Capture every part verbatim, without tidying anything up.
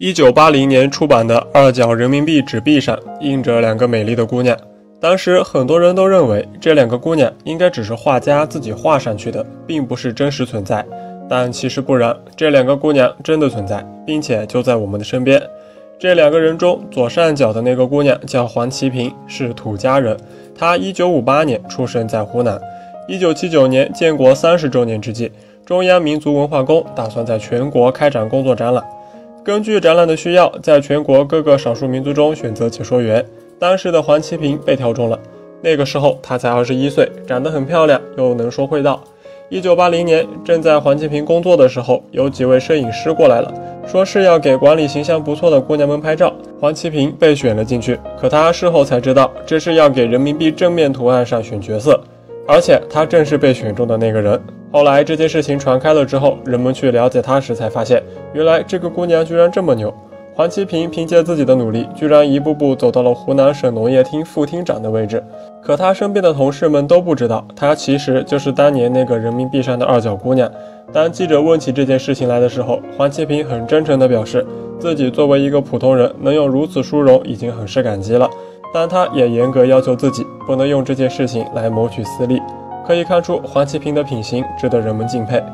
一九八零年出版的二角人民币纸币上印着两个美丽的姑娘，当时很多人都认为这两个姑娘应该只是画家自己画上去的，并不是真实存在。但其实不然，这两个姑娘真的存在，并且就在我们的身边。这两个人中，左上角的那个姑娘叫黄其萍，是土家人。她一九五八年出生在湖南。一九七九年建国三十周年之际，中央民族文化宫打算在全国开展工作展览。根据展览的需要，在全国各个少数民族中选择解说员。当时的黄其萍被挑中了。那个时候她才二十一岁，长得很漂亮，又能说会道。一九八零年，正在黄其萍工作的时候，有几位摄影师过来了，说是要给管理形象不错的姑娘们拍照。黄其萍被选了进去，可她事后才知道，这是要给人民币正面图案上选角色，而且她正是被选中的那个人。后来这件事情传开了之后，人们去了解她时才发现，原来这个姑娘居然这么牛。黄其萍凭借自己的努力，居然一步步走到了湖南省农业厅副厅长的位置。可她身边的同事们都不知道，她其实就是当年那个人民币上的二角姑娘。当记者问起这件事情来的时候，黄其萍很真诚地表示，自己作为一个普通人能有如此殊荣已经很是感激了，但她也严格要求自己不能用这件事情来谋取私利。可以看出黄其萍的品行值得人们敬佩。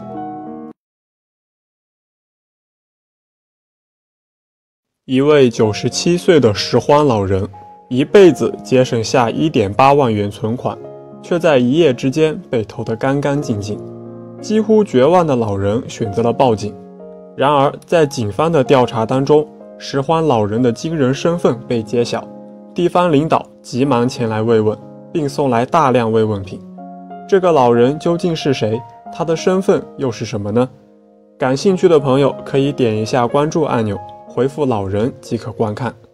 一位九十七岁的拾荒老人，一辈子节省下 一点八万元存款，却在一夜之间被偷得干干净净。几乎绝望的老人选择了报警。然而在警方的调查当中，拾荒老人的惊人身份被揭晓，地方领导急忙前来慰问，并送来大量慰问品。这个老人究竟是谁？他的身份又是什么呢？感兴趣的朋友可以点一下关注按钮，回复老人即可观看。